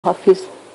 हाफिज।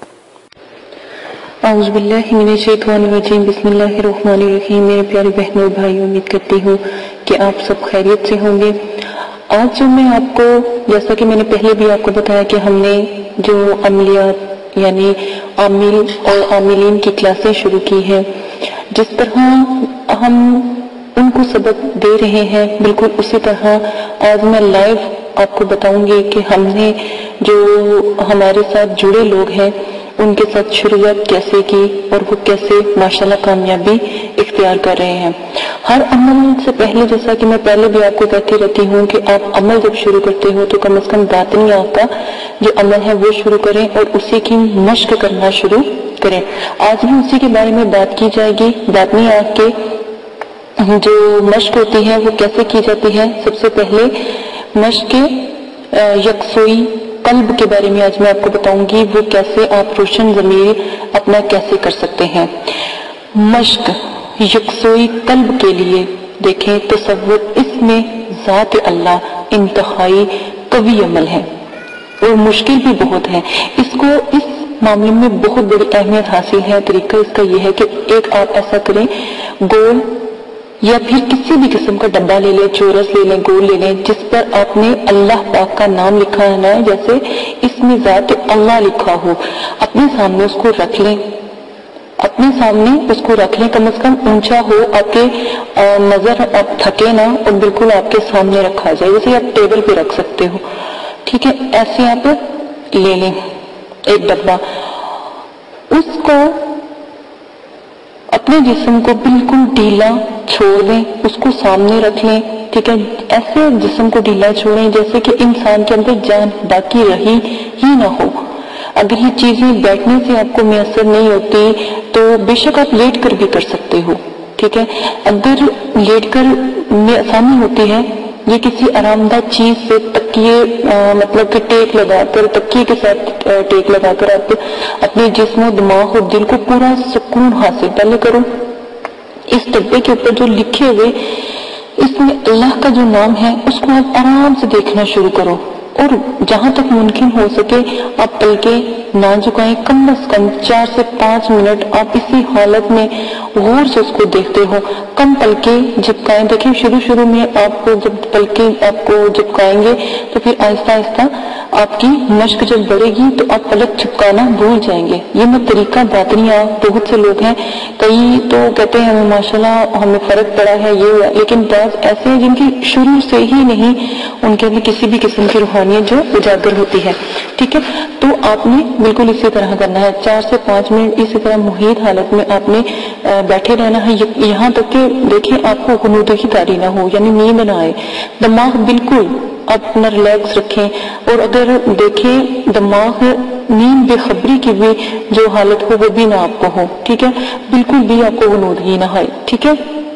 औज़ु बिल्लाहि मिनश्शैतानिर्रजीम, बिस्मिल्लाहिर्रहमानिर्रहीम। मेरे प्यारे बहनों और भाइयों, उम्मीद करती हूँ कि आप सब खैरियत से होंगे। आज जो मैं आपको, जैसा कि मैंने पहले भी आपको बताया कि हमने जो अमलियात यानी आमिल और आमिलीन की क्लासें शुरू की हैं, जिस तरह हम उनको सबक दे रहे हैं, बिल्कुल उसी तरह आज मैं लाइव आपको बताऊंगी कि हमने जो हमारे साथ जुड़े लोग हैं उनके साथ शुरुआत कैसे की और वो कैसे माशाल्लाह कामयाबी इख्तियार कर रहे हैं। हर अमल से पहले, जैसा कि मैं पहले भी आपको कहती रहती हूँ कि आप अमल जब शुरू करते हो तो कम से कम बातिनी आपका जो अमल है वो शुरू करें और उसी की मश्क करना शुरू करें। आज भी उसी के बारे में बात की जाएगी। बातिनी आँख के जो मश्क होती है वो कैसे की जाती है। सबसे पहले मश्क यकसोई कल्ब के बारे में आज मैं आपको बताऊंगी, वो कैसे आप रोशन ज़मीर अपना कैसे कर सकते हैं। मश्क यकसोई कल्ब के लिए देखें तसव्वुर, इसमें ज़ात अल्लाह इंतहाई कवी अमल है और मुश्किल भी बहुत है। इसको इस मामले में बहुत बड़ी अहमियत हासिल है। तरीका इसका यह है कि एक आप ऐसा करें, गोल या फिर किसी भी किस्म का डब्बा ले लें, चौरस ले लें, गोल ले लें, जिस पर आपने अल्लाह पाक का नाम लिखा है ना, जैसे इसमें ज़ात अल्लाह लिखा हो, अपने सामने उसको रख लें। अपने सामने उसको रख लें, कम से कम ऊंचा हो, आपके नजर आप थके ना और बिल्कुल आपके सामने रखा जाए, जैसे आप टेबल पे रख सकते हो। ठीक है, ऐसे आप ले लें एक डब्बा। उसको अपने जिस्म को बिल्कुल ढीला छोड़ दें, उसको सामने रख लें। ठीक है, ऐसे जिस्म को ढीला छोड़ें जैसे कि इंसान के अंदर जान बाकी रही ही ना हो। अगर ये चीजें बैठने से आपको मैसर नहीं होती तो बेशक आप लेट कर भी कर सकते हो। ठीक है, अगर लेट कर में आसानी होती है, ये किसी आरामदायक चीज से तकिए मतलब कि टेक लगाकर, तकिए के साथ टेक लगाकर आप अपने जिस्म, दिमाग और दिल को पूरा सुकून हासिल पहले करो। इस डब्बे के ऊपर जो लिखे हुए इसमें अल्लाह का जो नाम है उसको आप आराम से देखना शुरू करो और जहां तक मुमकिन हो सके आप पलके ना झुकाएं। कम से कम 4 से 5 मिनट आप इसी हालत में गौर से उसको देखते हो। कम पलके झपकाएं। देखिए, शुरू में आपको जब पलके आपको झपकाएंगे तो फिर आहिस्ता आहिस्ता आपकी मश्क जब बढ़ेगी तो आप पलक झपकाना भूल जाएंगे। ये मैं तरीका बातनिया, बहुत से लोग हैं, कई तो कहते हैं माशाल्लाह हमें फर्क पड़ा है ये, लेकिन बात ऐसे हैं जिनकी शुरू से ही नहीं उनके अंदर किसी भी किस्म की रूहानियत जो उजागर होती है। ठीक है, तो आपने बिल्कुल इसी तरह करना है। 4 से 5 मिनट इसी तरह मुहीत हालत में आपने बैठे रहना है, यहाँ तक कि देखिए आपको गुनूदगी तारी ना हो, यानी नींद ना आए। दिमाग बिल्कुल अपना रिलैक्स रखें और अगर देखें दिमाग नींद बेखबरी की भी जो हालत हो वो भी ना आपको हो। ठीक है, बिल्कुल भी आपको गुनूदगी ना आए। ठीक है,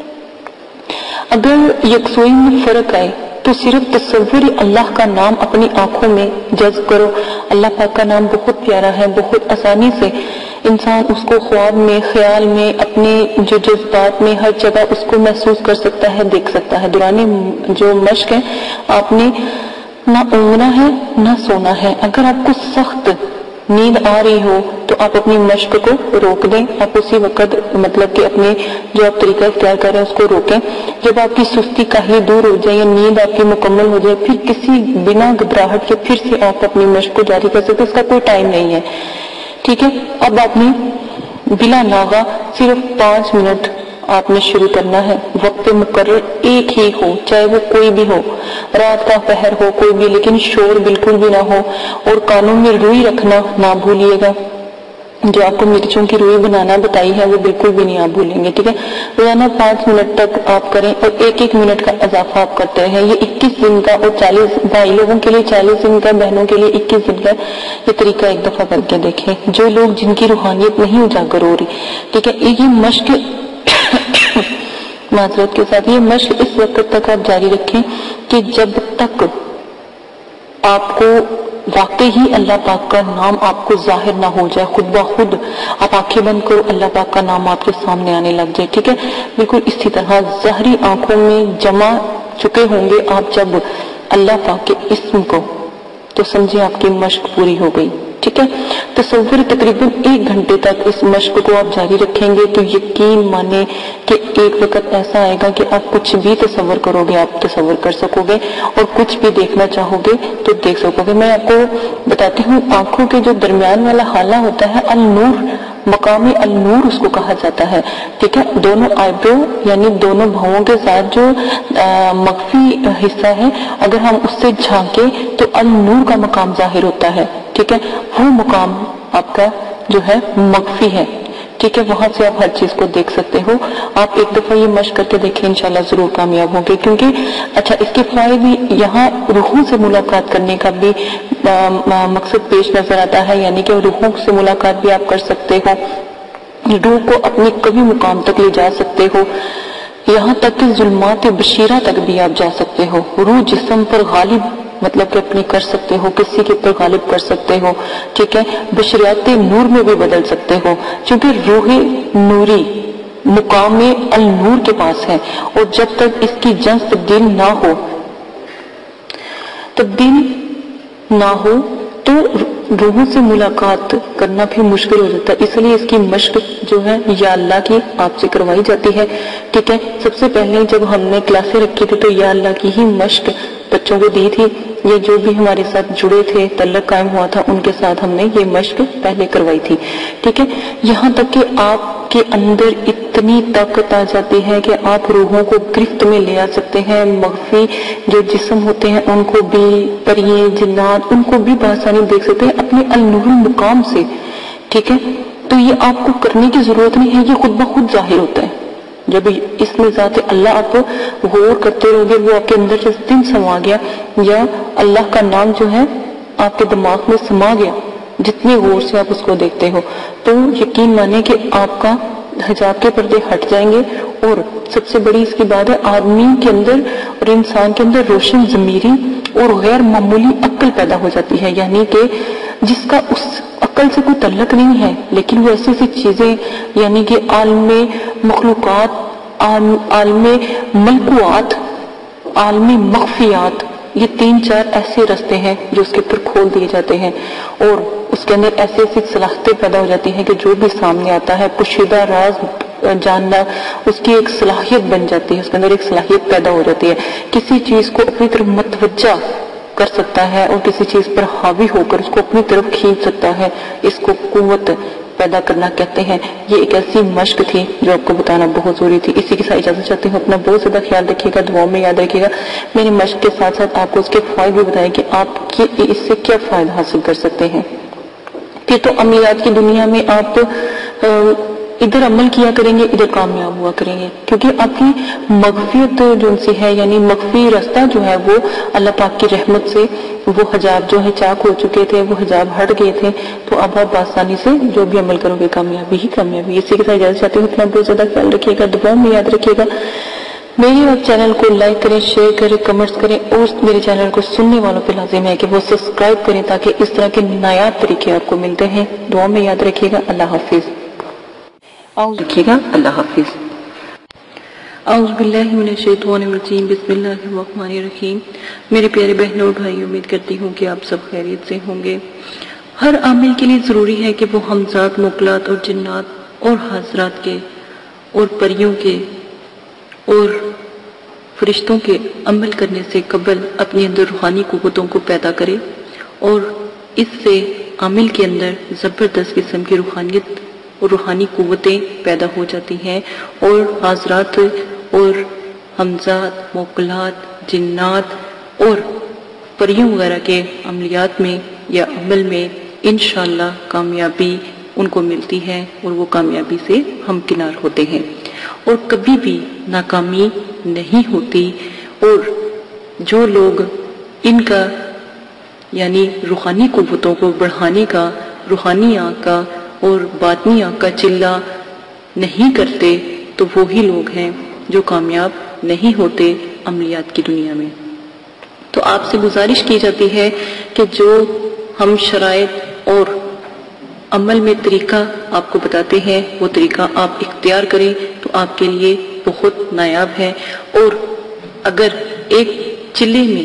अगर यकसोई में फर्क आए तो सिर्फ तसव्वुर अल्लाह का नाम अपनी आंखों में जज्ब करो। अल्लाह पाक का नाम बहुत प्यारा है, बहुत आसानी से इंसान उसको ख्वाब में, ख्याल में, अपने जो जज्बात में हर जगह उसको महसूस कर सकता है, देख सकता है। दौरान जो मश्क है आपने ना ऊँघना है ना सोना है। अगर आपको सख्त नींद आ रही हो तो आप अपनी मश्क को रोक दें। आप उसी वक्त मतलब कि अपने जो आप तरीका इख्तियार कर रहे हैं उसको रोकें। जब आपकी सुस्ती काहली दूर हो जाए या नींद आपकी मुकम्मल हो जाए, फिर किसी बिना घबराहट के फिर से आप अपनी मश्क को जारी कर सकते, इसका कोई टाइम नहीं है। ठीक है, अब आपने बिला नागा सिर्फ 5 मिनट आपने शुरू करना है। वक्त मुकर्रर एक ही हो, चाहे वो कोई भी हो, रात का पहर हो, कोई भी, लेकिन शोर बिल्कुल भी ना हो। और कानों में रुई रखना ना भूलिएगा। जो आपको मिर्चों की रुई बनाना बताई है वो बिल्कुल भी नहीं आप भूलेंगे। ठीक है, रोजाना 5 मिनट तक आप करें और 1-1 मिनट का इजाफा आप करते हैं। ये 21 दिन का और 40 भाई लोगों के लिए 40 दिन का, बहनों के लिए 21 दिन का ये तरीका एक दफा करके देखें। जो लोग जिनकी रूहानियत नहीं उजागर हो रही, ठीक है, ये मश्क माजरत के साथ ये मश्क इस वक्त तक आप जारी रखें कि जब तक आपको वाकई ही अल्लाह पाक का नाम आपको जाहिर ना हो जाए, खुद ब खुद आप आंखें बंद करो, अल्लाह पाक का नाम आपके सामने आने लग जाए। ठीक है, बिल्कुल इसी तरह ज़ाहरी आंखों में जमा चुके होंगे आप जब अल्लाह पाक के इस्म को, तो समझे आपकी मश्क पूरी हो गई। ٹھیک ہے، تصور تقریباً 1 گھنٹے تک اس مشق کو آپ جاری رکھیں گے تو یقین مانے کہ ایک وقت ایسا آئے گا کہ آپ کچھ بھی تصور کرو گے آپ تصور کر سکو گے، اور کچھ بھی دیکھنا چاہو گے تو دیکھ سکو گے۔ میں آپ کو بتاتی ہوں، آنکھوں کے جو درمیان والا حالہ ہوتا ہے النور، مقام النور اس کو کہا جاتا ہے، ٹھیک ہے۔ دونوں آئیبرو یعنی دونوں بھووں کے ساتھ جو مخفی حصہ ہے، اگر ہم اس سے جھانکے تو النور کا مقام ظاہر ہوتا ہے، ٹھیک ہے۔ وہ مقام آپ کا جو ہے مخفی ہے، ٹھیک ہے، وہاں سے آپ ہر چیز کو دیکھ سکتے ہو۔ آپ ایک دفعہ یہ مشق کر کے دیکھیں، انشاءاللہ ضرور کامیاب ہوگے، کیونکہ اچھا اس کے فوائد بھی یہاں روحوں سے ملاقات کرنے کا بھی مقصد پیش نظر آتا ہے، یعنی کہ روحوں سے ملاقات بھی آپ کر سکتے ہو، روح کو اپنے کبھی مقام تک لے جا سکتے ہو، یہاں تک کہ ظلمات بشیرہ تک بھی آپ جا سکتے ہو۔ روح جسم پر غالب مطلب کہ اپنی کر سکتے ہو، کسی کے پر غالب کر سکتے ہو، ٹھیک ہے، بشریات نور میں بھی بدل سکتے ہو، کیونکہ روح نوری مقام النور کے پاس ہے، اور جب تک اس کی جنس تبدیل نہ ہو تو روحوں سے ملاقات کرنا بھی مشکل ہو جاتا ہے۔ اس لیے اس کی مشق جو ہے یا اللہ کی آپ سے کروائی جاتی ہے، ٹھیک ہے۔ سب سے پہلے جب ہم نے کلاسیں رکھی تھی تو یا اللہ کی ہی مشق بچوں کو دی تھی، یا جو بھی ہمارے ساتھ جڑے تھے، تعلق قائم ہوا تھا، ان کے ساتھ ہم نے یہ مشق پہلے کروائی تھی، ٹھیک ہے۔ یہاں تک کہ آپ کے اندر اتنی طاقت آ جاتی ہے کہ آپ روحوں کو گرفت میں لے آ سکتے ہیں، مخفی جو جسم ہوتے ہیں ان کو بھی، پریے جنات ان کو بھی بآسانی دیکھ سکتے ہیں اپنے النور مقام سے، ٹھیک ہے۔ تو یہ آپ کو کرنے کی ضرورت نہیں ہے، یہ خود بخود ظاہر ہوتا ہے۔ جب اس میں ذات اللہ آپ غور کرتے رہو گے، وہ آپ کے اندر جس دن سما گیا، یا اللہ کا نام جو ہے آپ کے دماغ میں سما گیا، جتنی غور سے آپ اس کو دیکھتے ہو، تو یقین مانے کہ آپ کا حجاب کے پردے ہٹ جائیں گے۔ اور سب سے بڑی اس کی بات ہے، آدمی کے اندر اور انسان کے اندر روشن ضمیری اور غیر معمولی عقل پیدا ہو جاتی ہے، یعنی کہ جس کا اس عقل سے کوئی تعلق نہیں ہے، لیکن وہ ایسی ایسی چیزیں، یعنی کہ عالم مخلوقات، عالم ملکوات، عالم مخفیات، یہ 3-4 ایسے رستے ہیں جو اس کے اوپر کھول دیے جاتے ہیں، اور اس کے اندر ایسی ایسی صلاحیتیں پیدا ہو جاتی ہیں کہ جو بھی سامنے آتا ہے پوشیدہ راز جاننا اس کی ایک صلاحیت بن جاتی ہے، اس کے اندر ایک صلاحیت پیدا ہو جاتی ہے، کسی چیز کو اپنی طرف متوجہ کر سکتا ہے اور کسی چیز پر حاوی ہو کر اس کو اپنی طرف کھینچ سکتا ہے، اس کو قوت پیدا کرنا کہتے ہیں۔ یہ ایک ایسی مشق تھی جو آپ کو بتانا بہت ضروری تھی۔ اسی کے ساتھ اجازت چاہتی ہوں، اپنا بہت زیادہ خیال رکھیے گا، دعاؤں میں یاد رکھیے گا۔ میری مشق کے ساتھ ساتھ آپ کو اس کے فوائد بھی بتائیں کہ آپ اس سے کیا فائدہ حاصل کر سکتے ہیں۔ پھر تو عملیات کی دنیا میں آپ ادھر عمل کیا کریں گے، ادھر کامیاب ہوا کریں گے، کیونکہ آپ کی مغفیت جو ان سے ہے، یعنی مخفی رستہ جو ہے وہ اللہ پاک کی رحمت سے وہ حجاب جو ہے چاک ہو چکے تھے، وہ حجاب ہٹ گئے تھے، تو اب آپ آسانی سے جو بھی عمل کرو گے کامیابی ہی کامیابی۔ اسی کے ساتھ اجازت چاہتے ہوں، اپنا بہت زیادہ خیال رکھیے گا، دعاؤں میں یاد رکھیے گا۔ میرے اور چینل کو لائک کریں، شیئر کریں، کمنٹس کریں، اور میرے چینل کو سننے والوں پہ لازم ہے کہ وہ سبسکرائب کریں تاکہ اس طرح کے نایاب طریقے آپ کو ملتے ہیں۔ دعاؤں میں یاد رکھیے گا۔ اللہ حافظ۔ رکھیے گا۔ اللہ حافظ۔ اعوذ باللہ من الشیطان الرجیم، بسم اللہ الرحمن الرحیم۔ میرے پیارے بہنوں اور بھائی، امید کرتی ہوں کہ آپ سب خیریت سے ہوں گے۔ ہر عامل کے لیے ضروری ہے کہ وہ ہمزاد موکلات اور جنات اور حضرات کے اور پریوں کے اور فرشتوں کے عمل کرنے سے قبل اپنے اندر روحانی قوتوں کو پیدا کرے، اور اس سے عامل کے اندر زبردست قسم کی روحانیت اور روحانی قوتیں پیدا ہو جاتی ہیں، اور حضرات اور ہمزاد موکلات، جنات اور پریوں وغیرہ کے عملیات میں یا عمل میں انشاءاللہ کامیابی ان کو ملتی ہے، اور وہ کامیابی سے ہمکنار ہوتے ہیں، اور کبھی بھی ناکامی نہیں ہوتی۔ اور جو لوگ ان کا یعنی روحانی قوتوں کو بڑھانے کا، روحانی آنکھ کا اور باطنی آنکھ کا چلہ نہیں کرتے، تو وہی لوگ ہیں جو کامیاب نہیں ہوتے عملیات کی دنیا میں۔ تو آپ سے گزارش کی جاتی ہے کہ جو ہم شرائط اور عمل میں طریقہ آپ کو بتاتے ہیں، وہ طریقہ آپ اختیار کریں تو آپ کے لیے بہت نایاب ہے۔ اور اگر ایک چلے میں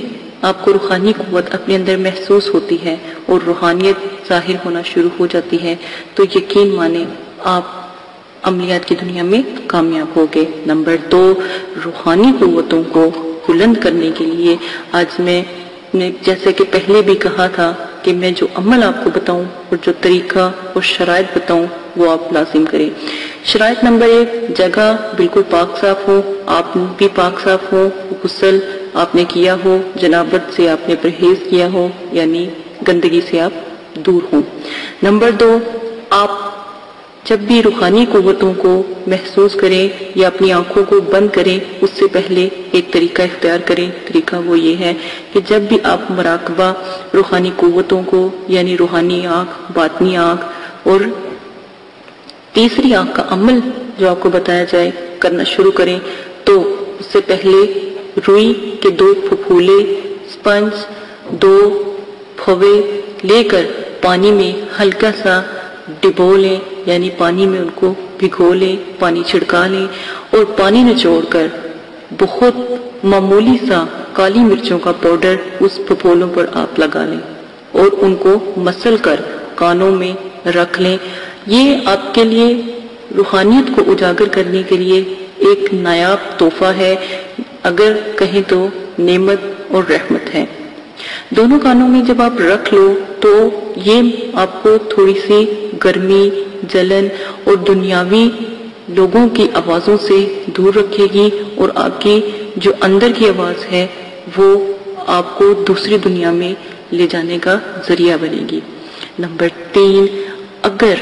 آپ کو روحانی قوت اپنے اندر محسوس ہوتی ہے اور روحانیت ظاہر ہونا شروع ہو جاتی ہے، تو یقین مانیں آپ عملیات کی دنیا میں کامیاب ہوگے۔ نمبر 2، روحانی قوتوں کو بلند کرنے کے لیے آج میں نے جیسے کہ پہلے بھی کہا تھا کہ میں جو عمل آپ کو بتاؤں اور جو طریقہ اور شرائط بتاؤں وہ آپ لازم کریں۔ شرائط نمبر 1، جگہ بالکل پاک صاف ہو، آپ بھی پاک صاف ہو، غسل آپ نے کیا ہو، جنابت سے آپ نے پرہیز کیا ہو، یعنی گندگی سے آپ دور ہوں۔ نمبر 2، آپ جب بھی روحانی قوتوں کو محسوس کریں یا اپنی آنکھوں کو بند کریں اس سے پہلے ایک طریقہ اختیار کریں۔ طریقہ وہ یہ ہے کہ جب بھی آپ مراقبہ روحانی قوتوں کو یعنی روحانی آنکھ، باطنی آنکھ اور تیسری آنکھ کا عمل جو آپ کو بتایا جائے کرنا شروع کریں، تو اس سے پہلے روئی کے 2 پھپھولے، سپنج 2 پھوے لے کر پانی میں ہلکا سا ڈبو لیں، یعنی پانی میں ان کو بھگو لیں، پانی چھڑکا لیں اور پانی نچوڑ کر بہت معمولی سا کالی مرچوں کا پاؤڈر اس پھپھولوں پر آپ لگا لیں اور ان کو مسل کر کانوں میں رکھ لیں۔ یہ آپ کے لیے روحانیت کو اجاگر کرنے کے لیے ایک نایاب تحفہ ہے، اگر کہیں تو نعمت اور رحمت ہے۔ دونوں کانوں میں جب آپ رکھ لو تو یہ آپ کو تھوڑی سی گرمی، جلن اور دنیاوی لوگوں کی آوازوں سے دور رکھے گی اور آپ کی جو اندر کی آواز ہے وہ آپ کو دوسری دنیا میں لے جانے کا ذریعہ بنے گی۔ نمبر 3، اگر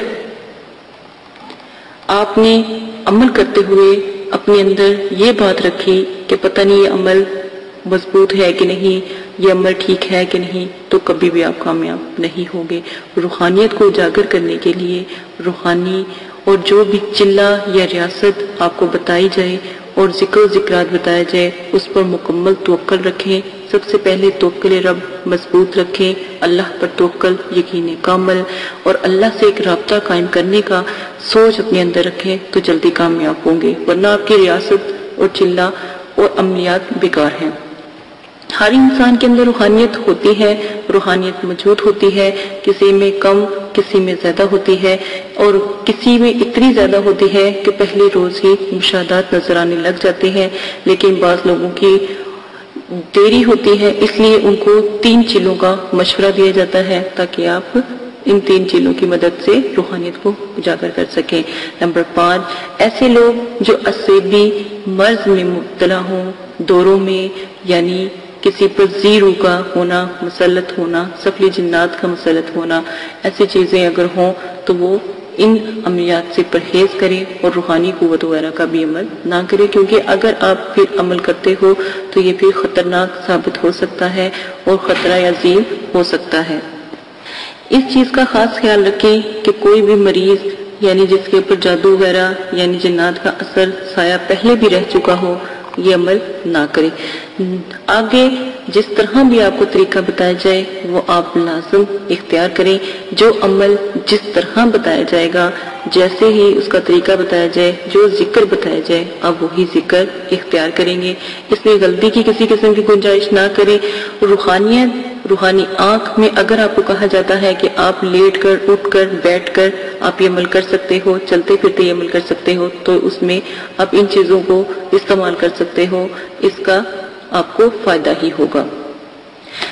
آپ نے عمل کرتے ہوئے اپنے اندر یہ بات رکھی کہ پتہ نہیں یہ عمل مضبوط ہے کہ نہیں، یہ عمل ٹھیک ہے کہ نہیں، تو کبھی بھی آپ کامیاب نہیں ہوگے۔ روحانیت کو اجاگر کرنے کے لیے روحانی اور جو بھی چلہ یا ریاست آپ کو بتائی جائے اور ذکر و ذکرات بتایا جائے اس پر مکمل توکل رکھیں۔ سب سے پہلے توکل رب مضبوط رکھیں، اللہ پر توکل، یقین کامل اور اللہ سے ایک رابطہ قائم کرنے کا سوچ اپنے اندر رکھیں تو جلدی کامیاب ہوں گے، ورنہ آپ کی ریاست اور چلہ اور عملیات بیکار ہیں۔ ہر انسان کے اندر روحانیت ہوتی ہے، روحانیت موجود ہوتی ہے، کسی میں کم کسی میں زیادہ ہوتی ہے اور کسی میں اتنی زیادہ ہوتی ہے کہ پہلے روز ہی مشاہدات نظر آنے لگ جاتے ہیں، لیکن بعض لوگوں کی دیری ہوتی ہے، اس لیے ان کو 3 چیزوں کا مشورہ دیا جاتا ہے تاکہ آپ ان 3 چیزوں کی مدد سے روحانیت کو اجاگر کر سکیں۔ نمبر 5، ایسے لوگ جو عصبی مرض میں مبتلا ہوں، دوروں میں یعنی کسی پر زیرو کا ہونا، مسلط ہونا، سفلی جنات کا مسلط ہونا، ایسی چیزیں اگر ہوں تو وہ ان عملیات سے پرہیز کریں اور روحانی قوت وغیرہ کا بھی عمل نہ کریں، کیونکہ اگر آپ پھر عمل کرتے ہو تو یہ پھر خطرناک ثابت ہو سکتا ہے اور خطرہ عظیم ہو سکتا ہے۔ اس چیز کا خاص خیال رکھیں کہ کوئی بھی مریض یعنی جس کے اوپر جادو وغیرہ یعنی جنات کا اثر سایہ پہلے بھی رہ چکا ہو یہ عمل نہ کرے۔ آگے جس طرح بھی آپ کو طریقہ بتایا جائے وہ آپ لازم اختیار کریں۔ جو عمل جس طرح بتایا جائے گا، جیسے ہی اس کا طریقہ بتایا جائے، جو ذکر بتایا جائے آپ وہی ذکر اختیار کریں گے۔ اس میں غلطی کی کسی قسم کی گنجائش نہ کریں۔ روحانی آنکھ میں اگر آپ کو کہا جاتا ہے کہ آپ لیٹ کر، اٹھ کر، بیٹھ کر آپ یہ عمل کر سکتے ہو، چلتے پھرتے یہ عمل کر سکتے ہو، تو اس میں آپ ان چیزوں کو استعمال کر سکتے ہو، اس کا آپ کو فائدہ ہی ہوگا۔